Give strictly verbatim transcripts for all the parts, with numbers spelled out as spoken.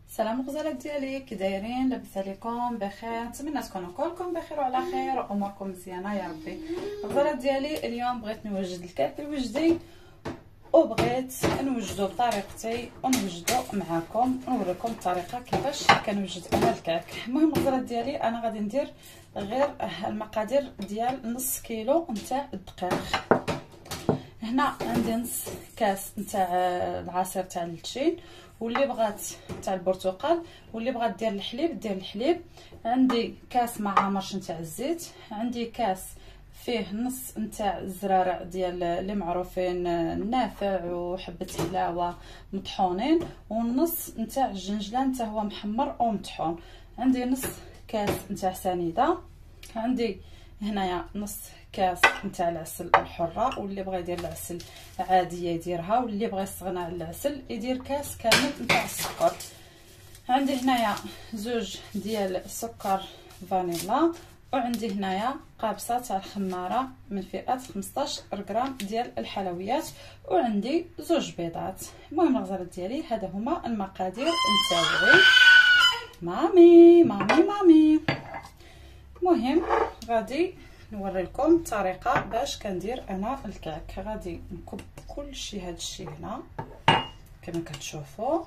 سلام الغزالات ديالي، كي دايرين؟ لاباس عليكم؟ بخير؟ نتمنى تكونوا كلكم بخير وعلى خير واموركم مزيانه يا ربي. الغزالات ديالي اليوم بغيت نوجد الكعك الوجدي وبغيت نوجدو بطريقتي ونوجدو معاكم ونوريكم الطريقه كيفاش كنوجد انا الكعك. المهم الغزالات ديالي انا غادي ندير غير المقادير ديال نص كيلو نتاع الدقيق. هنا عندي نص كاس نتاع العصير تاع اللتشين، واللي بغات تاع البرتقال، واللي بغات دير الحليب دير الحليب. عندي كاس مع مرش نتاع الزيت، عندي كاس فيه نص نتاع الزرارع ديال اللي معروفين النافع وحبه حلاوه مطحونين، ونص نتاع الجنجلان حتى هو محمر ومطحون. عندي نص كاس نتاع سنيده، عندي هنايا نص كاس نتاع العسل الحره، واللي بغى يدير العسل عاديه يديرها، واللي بغى يستغنى على العسل يدير كاس كامل نتاع السكر. عندي هنايا زوج ديال السكر فانيلا، وعندي هنايا قابصه تاع الخماره من فئه خمسطاش غرام ديال الحلويات، وعندي زوج بيضات. المهم الغزالات ديالي هذا هما المقادير نتاعي. مامي مامي مامي المهم غادي نوري لكم الطريقه باش كندير انا الكعك. غادي نكب كل شيء هذا الشيء هنا كما كتشوفوا،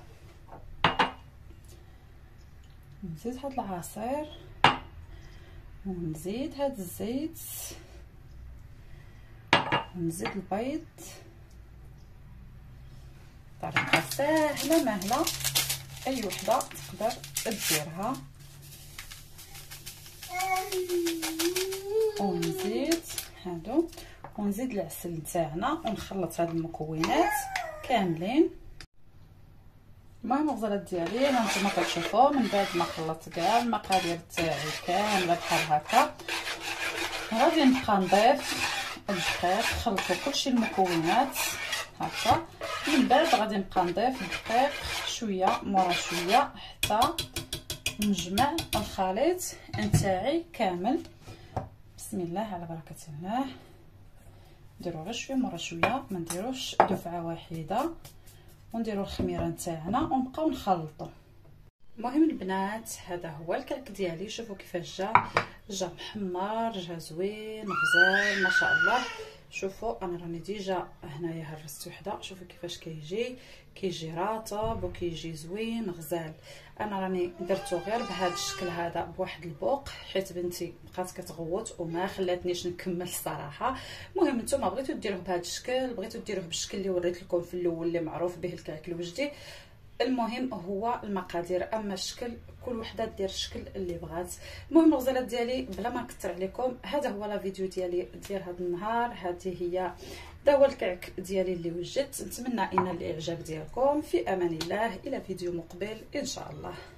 نزيد هذا العصير ونزيد هذا الزيت ونزيد البيض. طريقه سهله مهله اي وحده تقدر ديرها. ونزيد هادو ونزيد العسل نتاعنا ونخلط هاد المكونات كاملين. المهم الغزالات ديالي هانتوما كتشوفوا من بعد ما خلطت كاع المقادير تاعي كامله بحال هكا، غادي نبقى نضيف الدقيق. خلطوا كلشي المكونات هكا، من بعد غادي نبقى نضيف الدقيق شويه مورا شويه حتى نجمع الخليط نتاعي كامل. بسم الله على بركه الله، نديرو غير شويه مورا شويه، ما نديروش دفعه واحده، ونديرو الخميره نتاعنا ونبقاو نخلطو. المهم البنات هذا هو الكعك ديالي. شوفوا كيفاش جا جا محمر، جا زوين غزال ما شاء الله. شوفوا انا راني ديجا هنايا هرست وحده، شوفوا كيفاش كيجي كيجي رطب وكيجي زوين غزال. انا راني درتو غير بهذا الشكل هذا بواحد البوق، حيت بنتي بقات كتغوت وما خلاتنيش نكمل الصراحه. المهم نتوما بغيتو ديروه بهذا الشكل، بغيتو ديروه بالشكل اللي وريت لكم في الاول اللي معروف به الكعك الوجدي. المهم هو المقادير، اما الشكل كل وحده دير الشكل اللي بغات. المهم الغزالات ديالي بلا ما نكثر عليكم، هذا هو لا فيديو ديالي ديال هذا النهار. هذه هي دا هو الكعك ديالي اللي وجدت. نتمنى ان الاعجاب ديالكم. في امان الله، الى فيديو مقبل ان شاء الله.